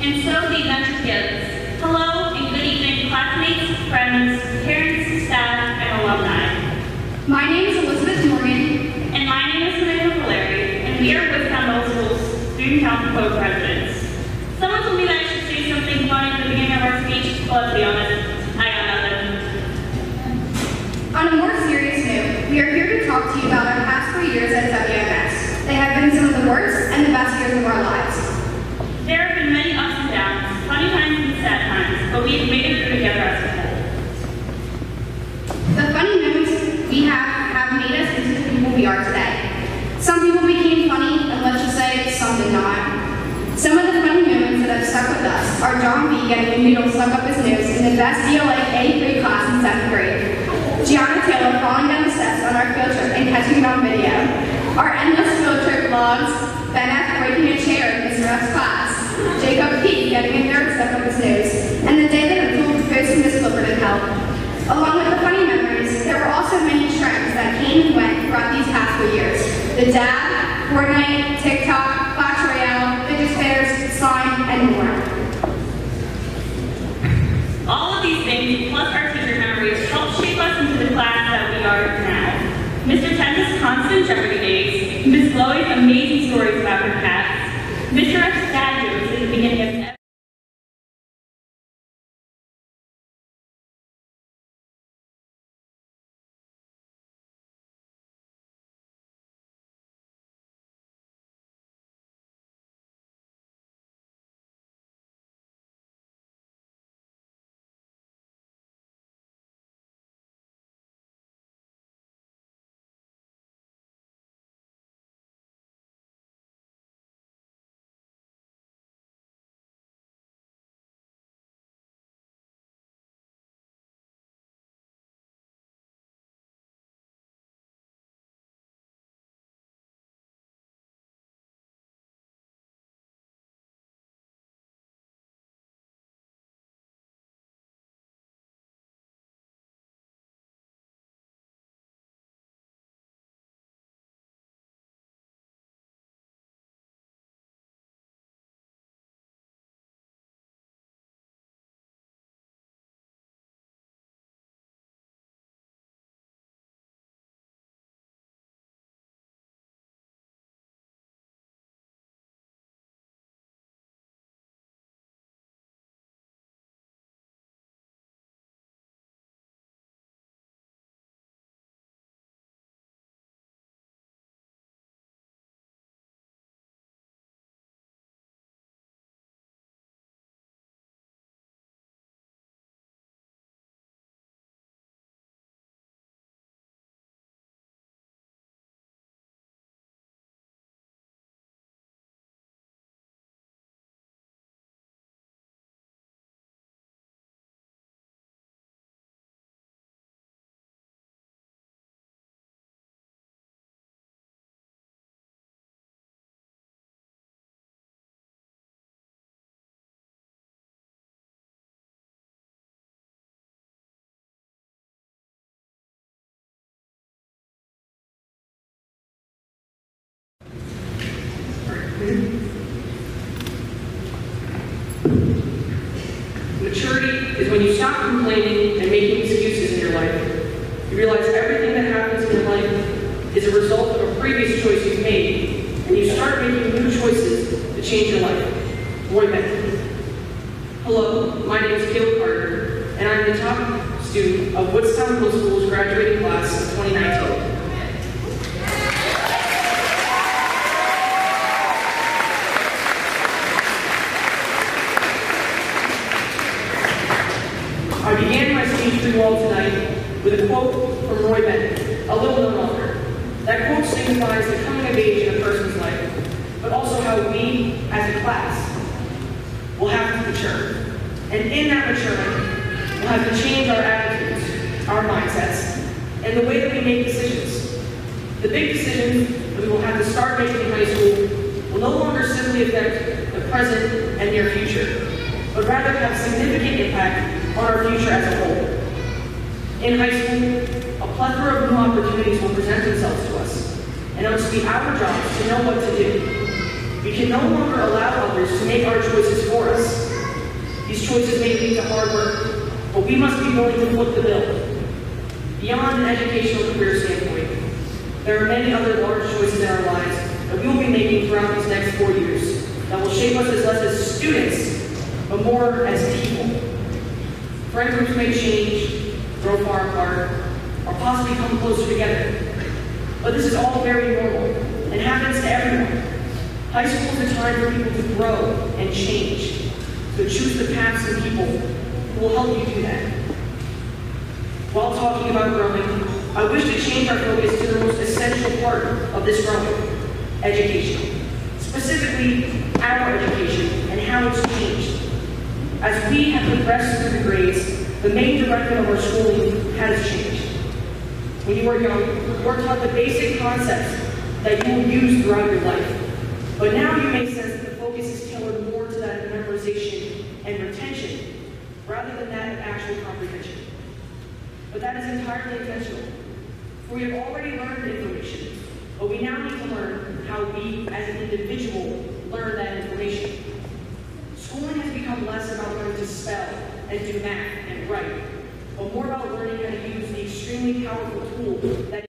And so the adventure begins. Hello and good evening, classmates, friends, parents, staff, and alumni. My name is Elizabeth Morgan. And my name is Samantha Valeri, and we are Woodstown Middle School's Student Council Co-Presidents. Someone told me that I should say something funny at the beginning of our speech, but let's be honest, I got nothing. On a more serious note, we are here to talk to you about our past 4 years at WMS. They have been some of the worst and the best years of our lives. There have been many ups and downs, funny times and sad times, but we've made it through together as a whole. The funny moments we have made us into the people we are today. Some people became funny, and let's just say some did not. Some of the funny moments that have stuck with us are John B. getting a needle stuck up his nose in the best DLA A3 class in 7th grade. Gianna Taylor falling down the steps on our field trip and catching it on video. Our endless field trip vlogs, Ben F. breaking a chair in Mr. F's class, Jacob P. getting a nerd stuck up his nose, and the day that I told the post to Miss Clifford had helped. Along with the funny memories, there were also many trends that came and went throughout these past 4 years. The dab, Fortnite, TikTok, Clash Royale, fidget spinners, slime, and more. All of these things, plus our teacher memories, helped shape us into the class that we are now. Mr. Tenz's constant Jeopardy days, Miss Chloe's amazing stories about her cats, Mr. F's dad jokes at the beginning of every Maturity is when you stop complaining and making excuses in your life. You realize everything that happens in your life is a result of a previous choice you've made, and you start making new choices to change your life. Roy Beck. Hello, my name is Caleb Carter, and I'm the top student of Woodstown Middle School's graduating class of 2019. I began my speech for you all tonight with a quote from Roy Bennett, a little known author. That quote signifies the coming of age in a person's life, but also how we, as a class, will have to mature. And in that maturing, we'll have to change our attitudes, our mindsets, and the way that we make decisions. The big decisions that we will have to start making in high school will no longer simply affect the present and near future, but rather have significant impact on our future as a whole. In high school, a plethora of new opportunities will present themselves to us, and it must be our job to know what to do. We can no longer allow others to make our choices for us. These choices may lead to hard work, but we must be willing to foot the bill. Beyond an educational career standpoint, there are many other large choices in our lives that we will be making throughout these next 4 years that will shape us as less as students, but more as people. Friend groups may change, grow far apart, or possibly come closer together. But this is all very normal and happens to everyone. High school is a time for people to grow and change. So choose the paths and people who will help you do that. While talking about growing, I wish to change our focus to the most essential part of this growing, education. Specifically, our education and how it's changed. As we have progressed through the grades, the main directive of our schooling has changed. When you were young, you were taught the basic concepts that you will use throughout your life. But now you may sense that the focus is tailored more to that of memorization and retention, rather than that of actual comprehension. But that is entirely intentional. For we have already learned information, but we now need to learn how we, as an individual, learn that information. Schooling has become less about learning to spell and do math and write, but more about learning how to use the extremely powerful tool that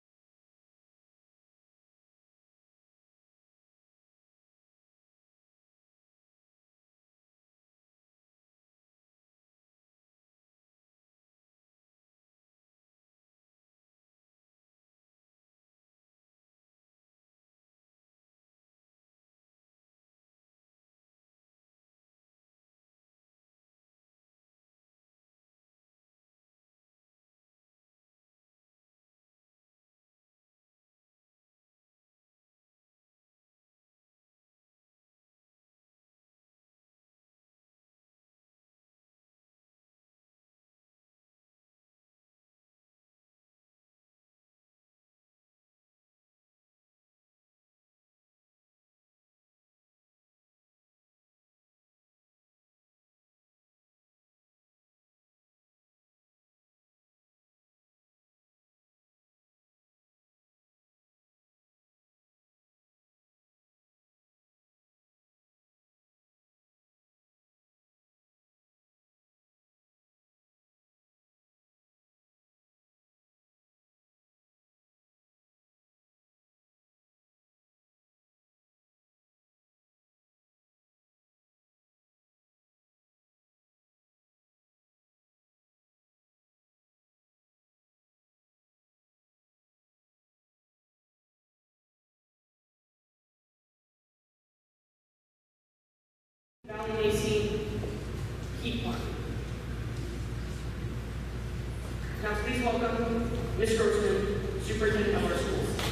Valley may seem keep one. Now please welcome Ms. Grossman, Superintendent of our schools.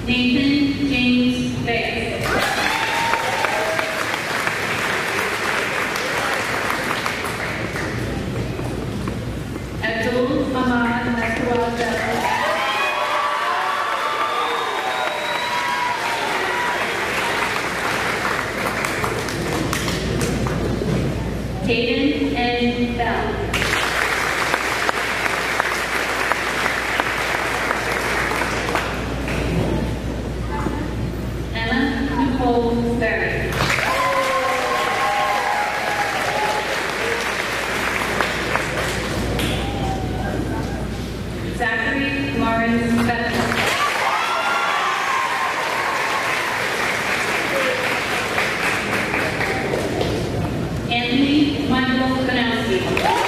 Nathan James Bass. Abdul Ahmad Nasrallah. Hayden N. Bell. Emma Nicole Berry. Zachary Lawrence Bethel. Anthony Michael Banowski.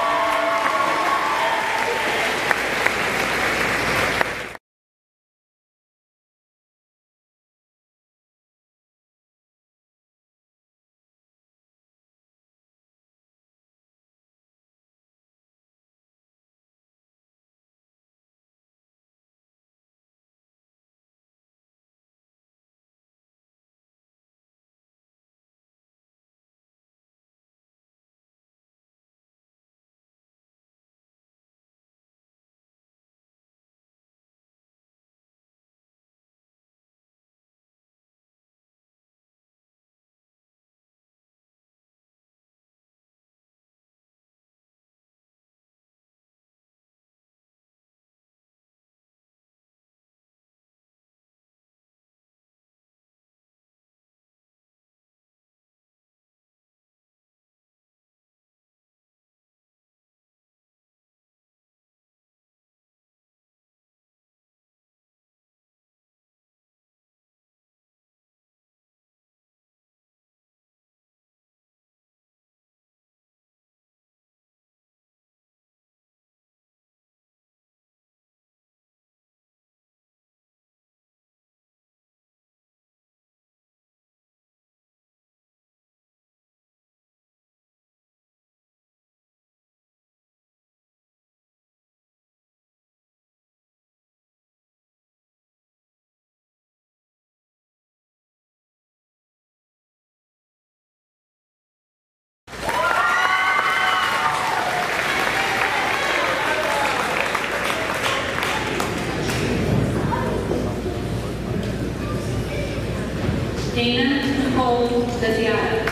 Dana Nicole Desiata.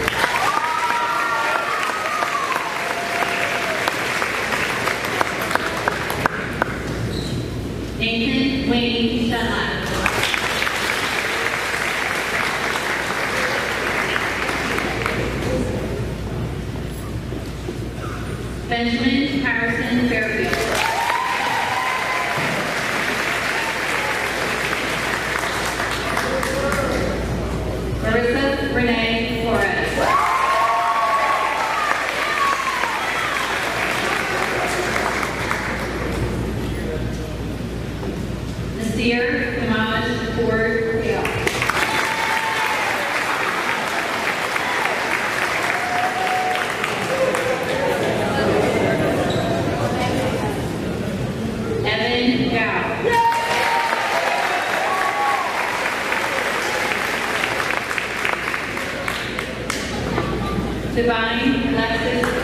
Nathan Wayne Dunlap. Benjamin Harrison Fairfield. Marissa Renee Flores. Nasir Imaj Ford Hale. Evan Gao. Divine Alexis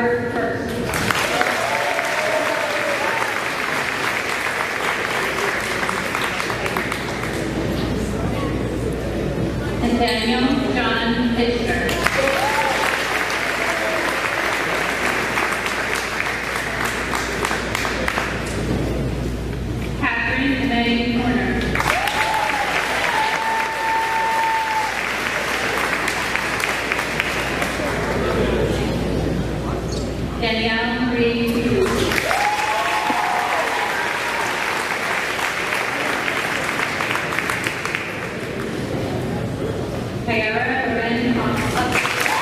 Robert First. Nathaniel John Fisher. Catherine May Horner. Danielle Marie Hughes. Kayara Loren Thomas.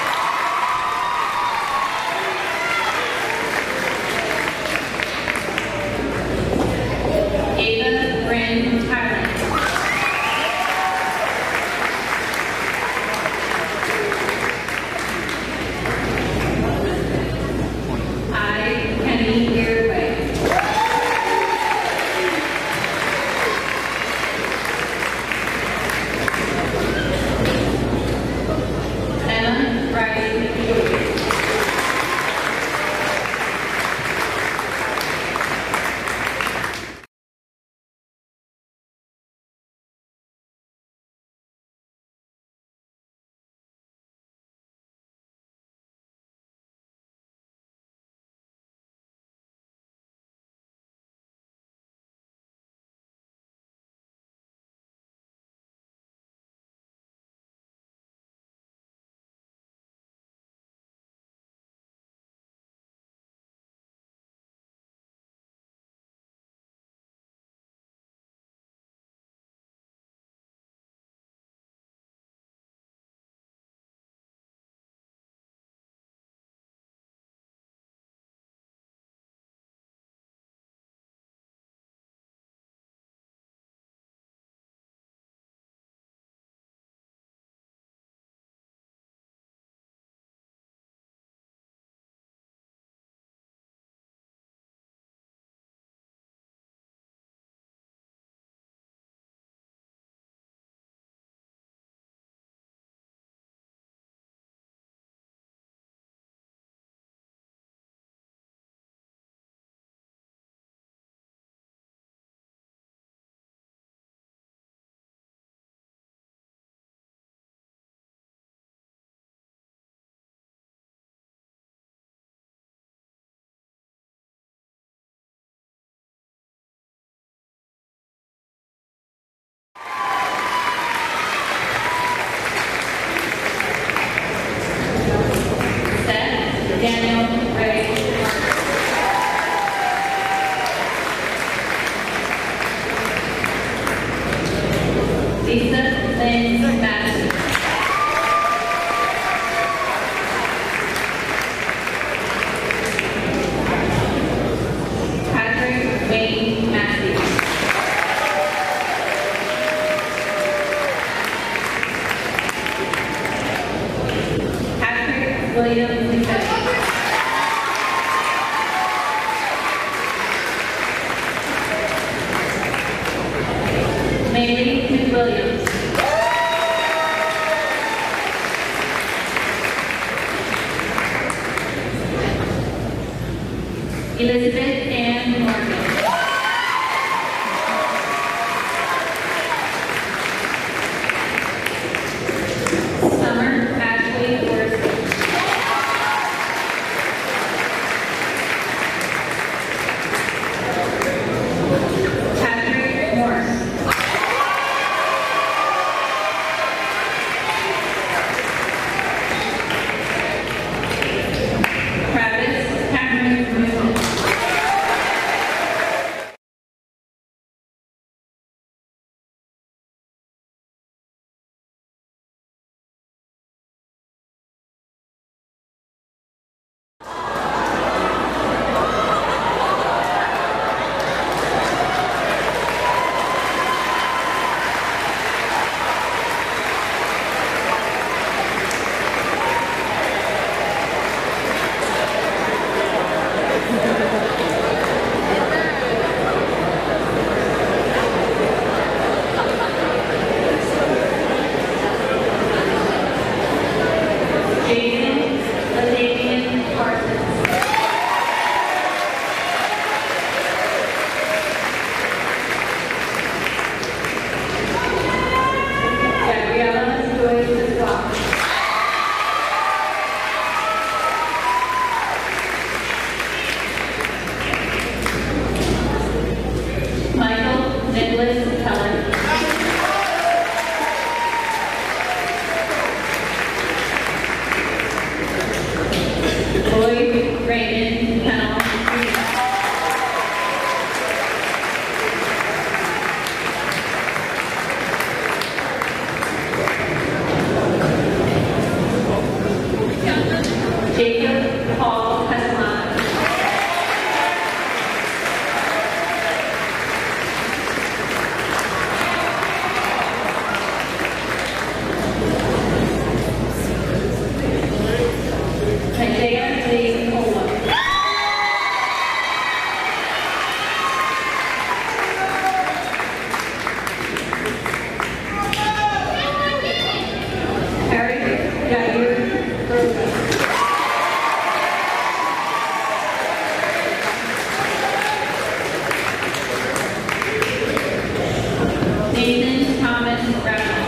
Ava Bryn Thailand. I, Kenny Earway. Emma Riley Hewitt. Seth Daniel Ray. Lisa Lynn Madison. Patrick Wayne Matthews. Patrick William Lisa. Maylee McWilliams. Elizabeth Ann Morgan. Summer Ashley Orson. Patrick Morris. Helen. Lloyd Raymond Pennell. Jacob Paul Castellano. Isaiah Lee Cola. Eric Jair Berger. Nathan Thomas Brown.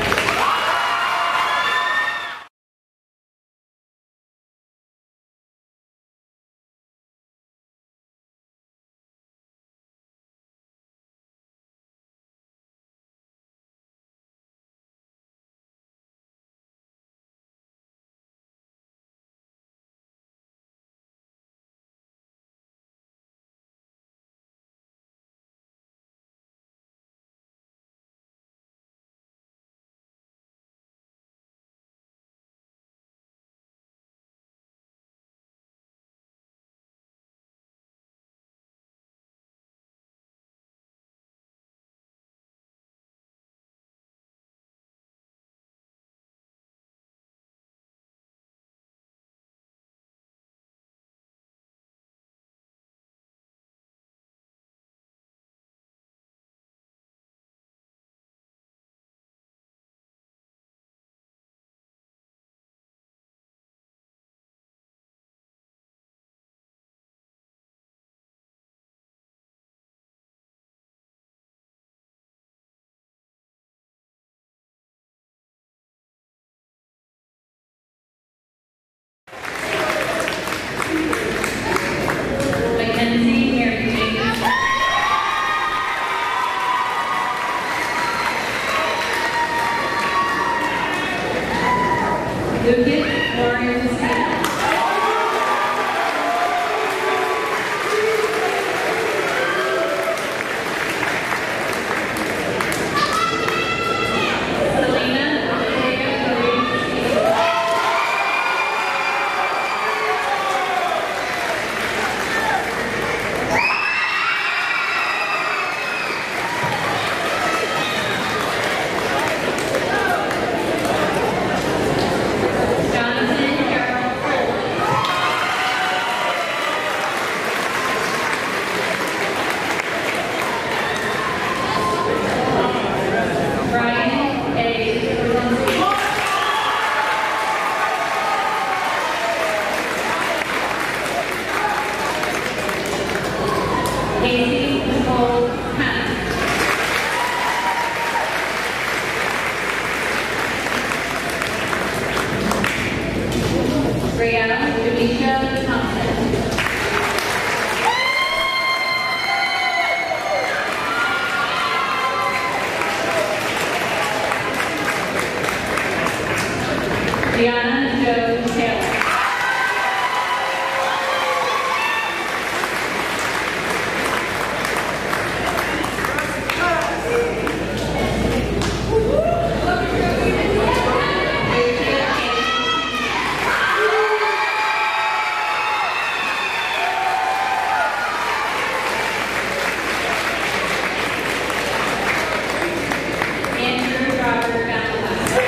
Mackenzie Mary Jane. Lucas Warren Smith. Selena Olivia Marie. Jonathan Carroll Foley. Brian A. Berlinski. Casey Nicole Hanna. Brianna Demisha Thompson. Gianna Jo Taylor. Andrew Robert Valentine.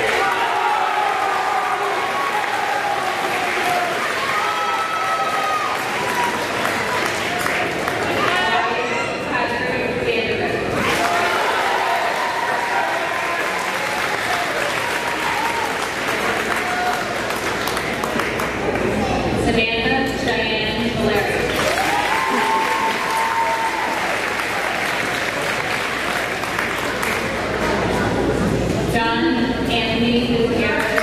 Patrick Vanderbilt. Samantha Diane Valerio. John Anthony Gutierrez.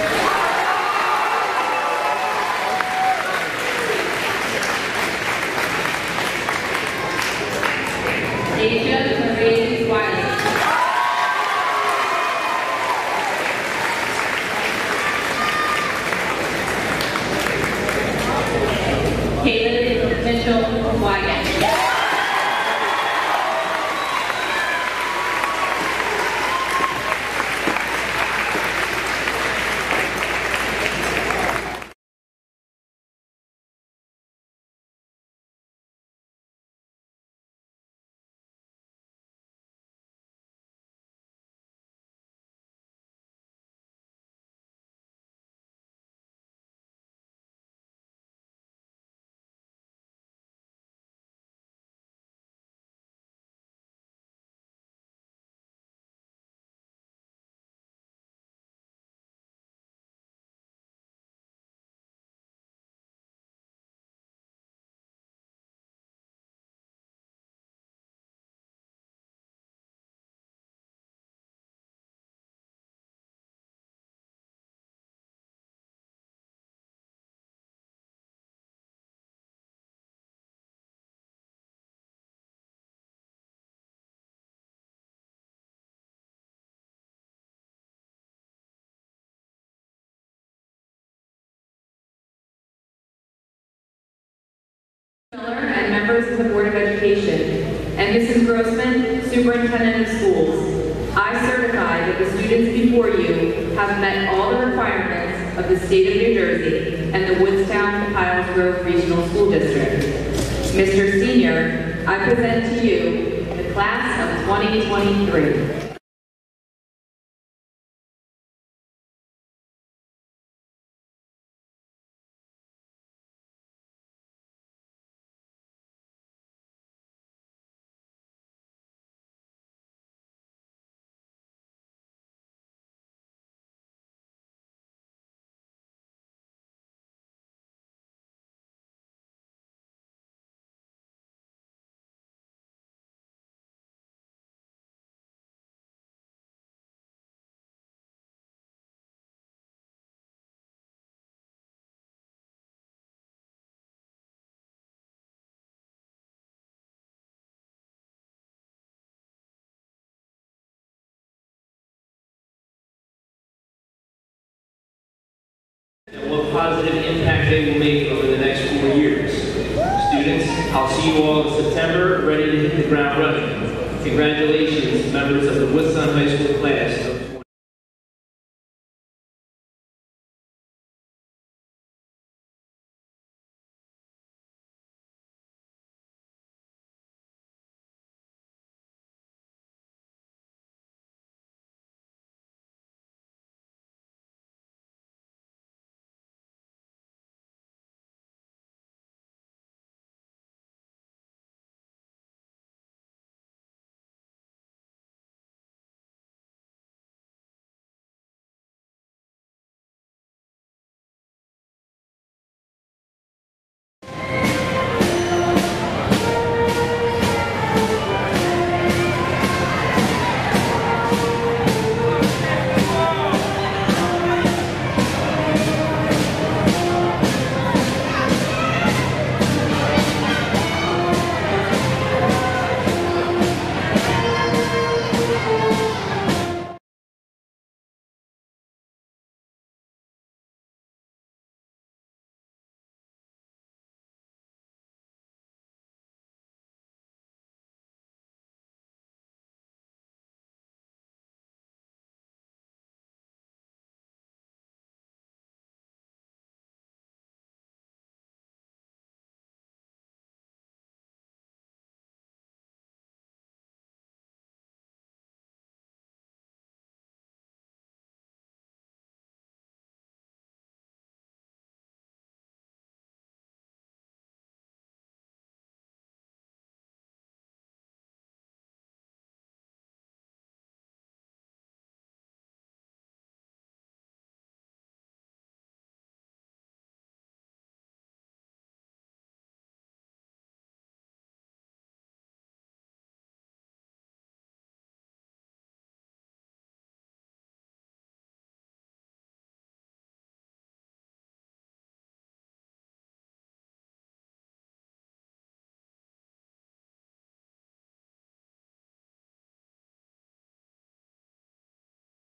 Asia Marie Wiley. members of the Board of Education, and Mrs. Grossman, Superintendent of Schools, I certify that the students before you have met all the requirements of the state of New Jersey and the Woodstown-Piles Grove Regional School District. Mr. Senior, I present to you the class of 2023. And what positive impact they will make over the next 4 years. Students, I'll see you all in September, ready to hit the ground running. Congratulations, members of the Woodstown High School class